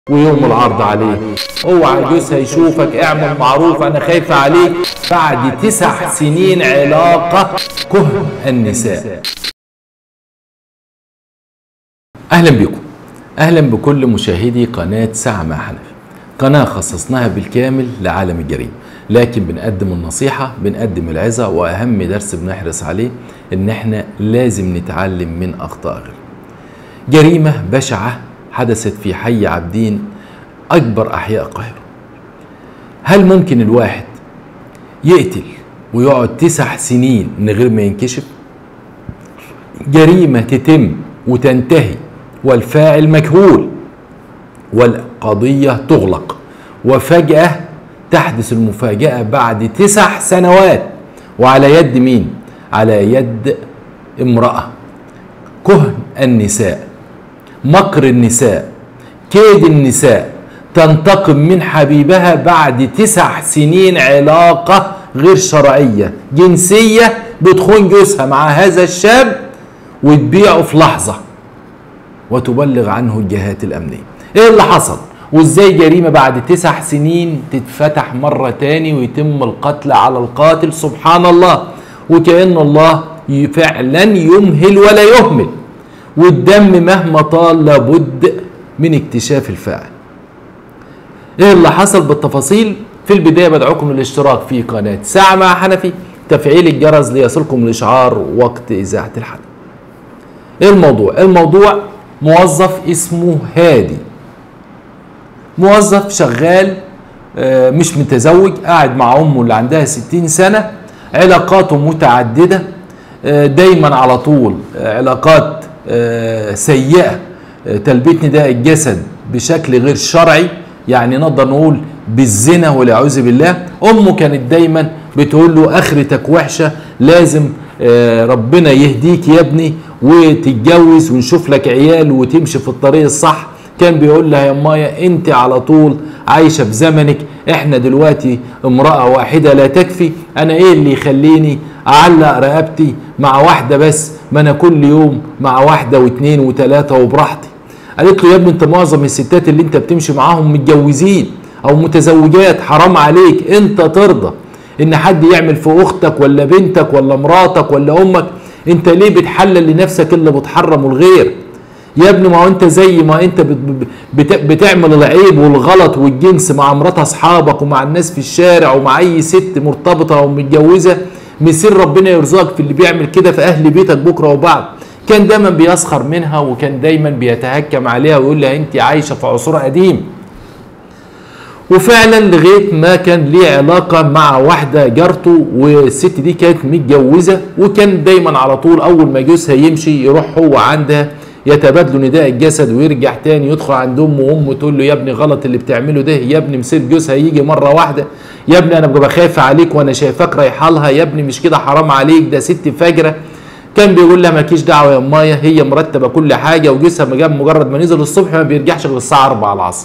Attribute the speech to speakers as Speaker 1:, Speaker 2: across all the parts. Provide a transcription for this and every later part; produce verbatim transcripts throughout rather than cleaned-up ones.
Speaker 1: ويوم العرض عليه اوعى جوزها يشوفك اعمل معروف انا خايفه عليك. بعد تسع سنين علاقه كهن النساء. اهلا بكم، اهلا بكل مشاهدي قناه ساعه مع حنفي، قناه خصصناها بالكامل لعالم الجريمه، لكن بنقدم النصيحه، بنقدم العظه، واهم درس بنحرص عليه ان احنا لازم نتعلم من اخطاء غيرنا. جريمه بشعه حدثت في حي عابدين، أكبر أحياء القاهرة. هل ممكن الواحد يقتل ويقعد تسع سنين من غير ما ينكشف؟ جريمة تتم وتنتهي والفاعل مجهول والقضية تغلق، وفجأة تحدث المفاجأة بعد تسع سنوات، وعلى يد مين؟ على يد امرأة. كهن النساء، مكر النساء، كيد النساء، تنتقم من حبيبها بعد تسع سنين علاقة غير شرعية جنسية، بتخون جوزها مع هذا الشاب وتبيعه في لحظة وتبلغ عنه الجهات الأمنية. ايه اللي حصل؟ وازاي جريمة بعد تسع سنين تتفتح مرة تاني ويتم القتل على القاتل؟ سبحان الله، وكأن الله فعلا يمهل ولا يهمل، والدم مهما طال لابد من اكتشاف الفاعل. ايه اللي حصل بالتفاصيل؟ في البداية بدعوكم للاشتراك في قناة ساعة مع حنفي، تفعيل الجرس ليصلكم الاشعار وقت اذاعة الحلقة. ايه الموضوع؟ الموضوع موظف اسمه هادي، موظف شغال مش متزوج، قاعد مع امه اللي عندها ستين سنة، علاقاته متعددة، دايما على طول علاقات سيئة، تلبية نداء الجسد بشكل غير شرعي، يعني نقدر نقول بالزنا والعياذ بالله. امه كانت دايما بتقول له اخرتك وحشه، لازم ربنا يهديك يا ابني وتتجوز ونشوف لك عيال وتمشي في الطريق الصح. كان بيقول لها يا مايا انت على طول عايشه في زمنك، احنا دلوقتي امراه واحده لا تكفي، انا ايه اللي يخليني اعلق رقبتي مع واحده بس، ما انا كل يوم مع واحده واثنين وثلاثه وبراحتي. قالت له يا ابني انت معظم الستات اللي انت بتمشي معاهم متجوزين او متزوجات، حرام عليك، انت ترضى ان حد يعمل في اختك ولا بنتك ولا مراتك ولا امك؟ انت ليه بتحلل لنفسك اللي بتحرمه الغير؟ يا ابني ما هو انت زي ما انت بت بتعمل العيب والغلط والجنس مع مرات اصحابك ومع الناس في الشارع ومع اي ست مرتبطه او متجوزه، مسير ربنا يرزقك في اللي بيعمل كده في اهل بيتك بكره وبعد. كان دايما بيسخر منها، وكان دايما بيتهكم عليها ويقول لها انت عايشه في عصور قديم. وفعلا لغايه ما كان ليه علاقه مع واحده جارته، والست دي كانت متجوزه، وكان دايما على طول اول ما جوزها يمشي يروح هو عندها، يتبادلوا نداء الجسد، ويرجع تاني يدخل عند امه، وامه تقول له يا ابني غلط اللي بتعمله ده، يا ابني مسير جوزها يجي مره واحده، يا ابني انا ببقى خايفه عليك وانا شايفاك رايحه لها، يا ابني مش كده حرام عليك، ده ست فاجره. كان بيقول لها مالكيش دعوه يا امايه، هي مرتبه كل حاجه، وجوزها مجرد ما نزل الصبح ما بيرجعش غير الساعه أربعة العصر.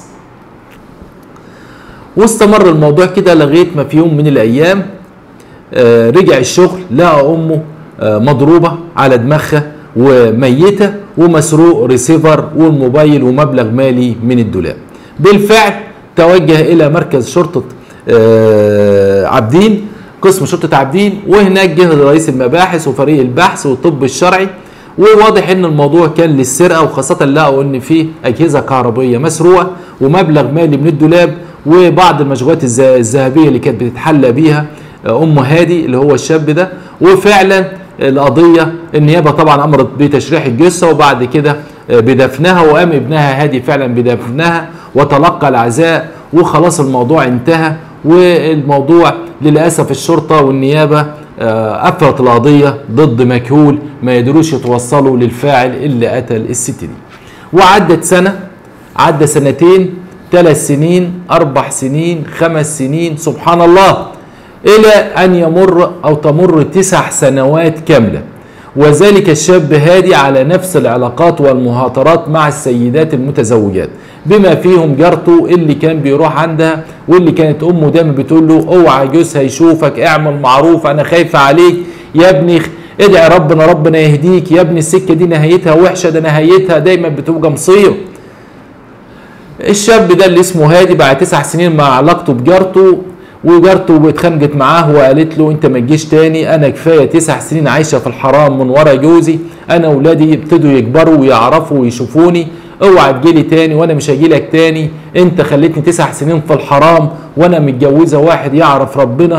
Speaker 1: واستمر الموضوع كده لغايه ما في يوم من الايام آه رجع الشغل، لقى امه آه مضروبه على دماغها وميته، ومسروق ريسيفر والموبايل ومبلغ مالي من الدولاب. بالفعل توجه الى مركز شرطه آه عابدين، قسم شرطه عابدين، وهناك جه رئيس المباحث وفريق البحث والطب الشرعي، وواضح ان الموضوع كان للسرقه، وخاصه لقوا ان في اجهزه كهربيه مسروقه ومبلغ مالي من الدولاب وبعض المشغولات الذهبيه اللي كانت بتتحلى بيها ام هادي اللي هو الشاب ده. وفعلا القضيه النيابه طبعا امرت بتشريح الجثه وبعد كده بدفنها، وقام ابنها هادي فعلا بدفنها وتلقى العزاء، وخلاص الموضوع انتهى. والموضوع للاسف الشرطه والنيابه قفلت القضيه ضد مجهول، ما يقدروش يتوصلوا للفاعل اللي قتل الست دي. وعدت سنه، عدى سنتين، ثلاث سنين، اربع سنين، خمس سنين، سبحان الله، الى ان يمر او تمر تسع سنوات كامله، وذلك الشاب هادي على نفس العلاقات والمهاترات مع السيدات المتزوجات، بما فيهم جارته اللي كان بيروح عندها، واللي كانت امه دايما بتقول له اوعى جوزها يشوفك اعمل معروف انا خايفه عليك، يا ابني ادعي ربنا ربنا يهديك، يا ابني السكه دي نهايتها وحشه، ده نهايتها دايما بتبقى مصير. الشاب ده اللي اسمه هادي بعد تسع سنين مع علاقته بجارته، وجارته اتخانقت معاه وقالت له انت ما تجيش تاني، انا كفايه تسع سنين عايشه في الحرام من ورا جوزي، انا اولادي ابتدوا يكبروا ويعرفوا ويشوفوني، اوعى تجيلي تاني وانا مش هجيلك تاني، انت خليتني تسع سنين في الحرام وانا متجوزه واحد يعرف ربنا،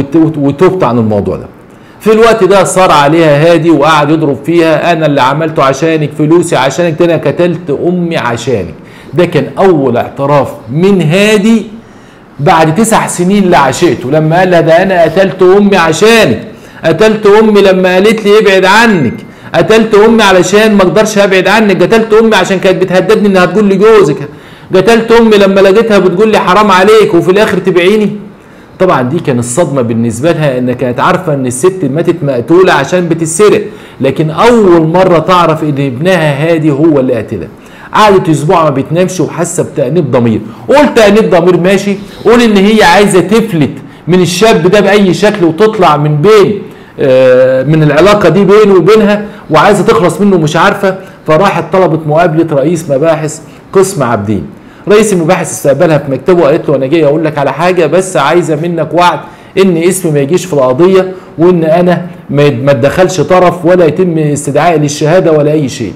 Speaker 1: وتوبت عن الموضوع ده. في الوقت ده صار عليها هادي وقعد يضرب فيها، انا اللي عملته عشانك، فلوسي عشانك، انا قتلت امي عشانك. ده كان اول اعتراف من هادي بعد تسع سنين لعشقته، لما قال لها ده انا قتلت امي عشانك، قتلت امي لما قالت لي ابعد عنك، قتلت امي علشان ما اقدرش ابعد عنك، قتلت امي عشان كانت بتهددني انها تقول لي جوزك، قتلت امي لما لقيتها بتقول لي حرام عليك وفي الاخر تبيعيني. طبعا دي كانت الصدمه بالنسبه لها، ان كانت عارفه ان الست ماتت مقتوله عشان بتتسرق، لكن اول مره تعرف ان ابنها هادي هو اللي قتلها. قعدت اسبوع ما بتنامش وحاسه بتأنيب ضمير. قول تأنيب ضمير ماشي، قول ان هي عايزه تفلت من الشاب ده باي شكل وتطلع من بين آه من العلاقه دي بينه وبينها وعايزه تخلص منه مش عارفه، فراحت طلبت مقابله رئيس مباحث قسم عابدين. رئيس المباحث استقبلها في مكتبه وقالت له انا جاي اقول لك على حاجه، بس عايزه منك وعد ان اسمي ما يجيش في القضيه، وان انا ما اتدخلش طرف ولا يتم استدعائي للشهاده ولا اي شيء.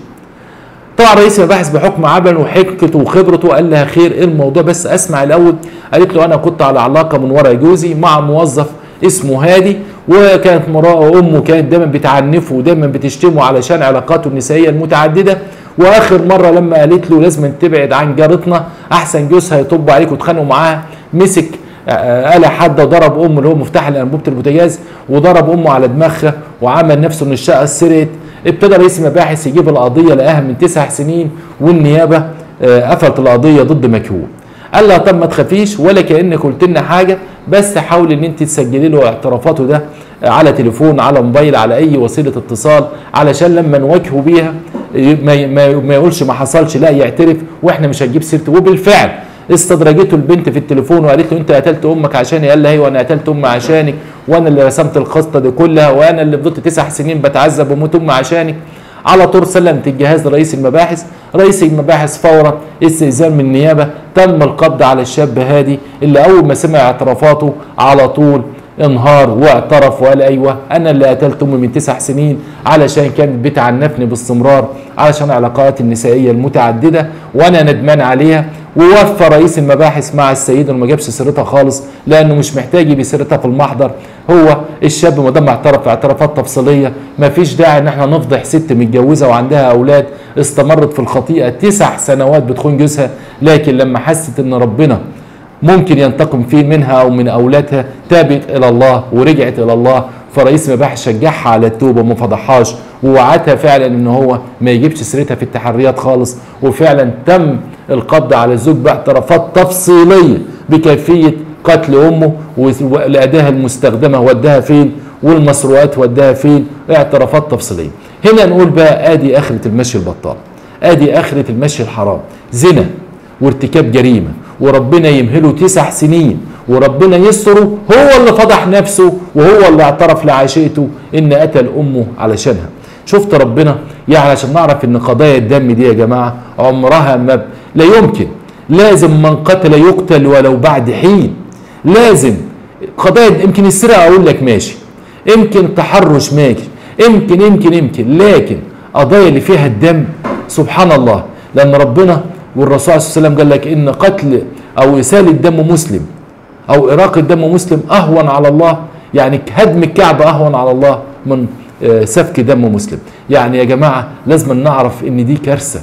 Speaker 1: طبعا رئيس المباحث بحكم عمله وحكمته وخبرته قال لها خير ايه الموضوع، بس اسمع الاول. قالت له انا كنت على علاقه من ورا جوزي مع موظف اسمه هادي، وكانت مراه امه كانت دايما بتعنفه ودايما بتشتمه علشان علاقاته النسائيه المتعدده، واخر مره لما قالت له لازم تبعد عن جارتنا احسن جوزها يطب عليك وتخانقوا معاها، مسك آلة حاده وضرب امه اللي هو مفتاح لانبوبه البوتاجاز، وضرب امه على دماغها وعمل نفسه ان الشقه اتسرقت. ابتدى رئيس المباحث يجيب القضيه لقاها من تسع سنين، والنيابه قفلت القضيه ضد مكهول. قال لها طب ما تخافيش ولا كانك قلت لنا حاجه، بس حاولي ان انت تسجلي له اعترافاته ده على تليفون، على موبايل، على اي وسيله اتصال، علشان لما نواجهه بيها ما ما يقولش ما حصلش، لا يعترف واحنا مش هنجيب سيرته. وبالفعل استدرجته البنت في التليفون وقالت له انت قتلت امك عشاني؟ قال لها ايوه انا قتلت امي عشانك، وانا اللي رسمت الخطه دي كلها، وانا اللي فضلت تسع سنين بتعذب وموت امي عشانك. على طول سلمت الجهاز لرئيس المباحث. رئيس المباحث فورا استئذان من النيابه تم القبض على الشاب هادي، اللي اول ما سمع اعترافاته على طول انهار واعترف وقال ايوه انا اللي قتلت امي من تسع سنين علشان كانت بتعنفني باستمرار علشان علاقاتي النسائيه المتعدده وانا ندمان عليها. ووفى رئيس المباحث مع السيده وما جابش سيرتها خالص لانه مش محتاج يجيب سيرتها في المحضر. هو الشاب ما دام اعترف اعترافات تفصيليه ما فيش داعي ان احنا نفضح ست متجوزه وعندها اولاد استمرت في الخطيئه تسع سنوات بتخون جوزها، لكن لما حست ان ربنا ممكن ينتقم فيه منها او من اولادها تابت الى الله ورجعت الى الله. فرئيس المباحث شجعها على التوبه وما فضحهاش، ووعدها فعلا ان هو ما يجيبش سيرتها في التحريات خالص. وفعلا تم القبض على الزوج باعترافات تفصيليه بكيفيه قتل امه والاداه المستخدمه وداها فين والمسروقات وداها فين، اعترافات تفصيليه. هنا نقول بقى ادي اخره المشي البطال، ادي اخره المشي الحرام، زنا وارتكاب جريمه وربنا يمهله تسع سنين وربنا يستره، هو اللي فضح نفسه وهو اللي اعترف لعشيقته ان قتل امه علشانها. شفت ربنا؟ يعني عشان نعرف ان قضايا الدم دي يا جماعه عمرها ما لا يمكن، لازم من قتل يقتل ولو بعد حين. لازم قضايا يمكن السرقه اقول لك ماشي، يمكن تحرش ماشي، يمكن يمكن يمكن لكن قضايا اللي فيها الدم سبحان الله، لان ربنا والرسول صلى الله عليه وسلم قال لك ان قتل او اسال الدم مسلم او اراق الدم مسلم اهون على الله، يعني هدم الكعبه اهون على الله من سفك دم مسلم. يعني يا جماعه لازم نعرف ان دي كارثه،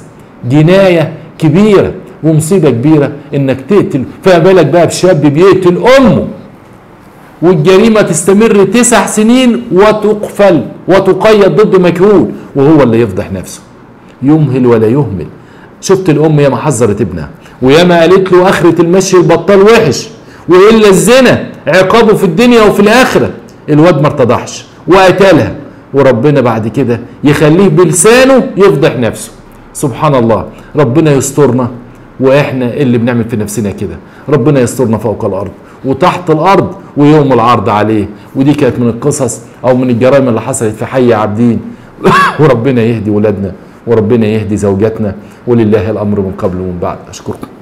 Speaker 1: جنايه كبيره ومصيبه كبيره انك تقتل، فما بالك بقى بشاب بيقتل امه والجريمه تستمر تسع سنين وتقفل وتقيد ضد مجهول وهو اللي يفضح نفسه. يمهل ولا يهمل. شفت الام ياما حذرت ابنها وياما قالت له اخره المشي البطال وحش والا الزنا عقابه في الدنيا وفي الاخره. الواد ما ارتضحش وقتلها، وربنا بعد كده يخليه بلسانه يفضح نفسه. سبحان الله، ربنا يسترنا واحنا اللي بنعمل في نفسنا كده. ربنا يسترنا فوق الارض وتحت الارض ويوم العرض عليه. ودي كانت من القصص او من الجرائم اللي حصلت في حي عابدين. وربنا يهدي ولادنا وربنا يهدي زوجاتنا، ولله الامر من قبل ومن بعد. اشكركم.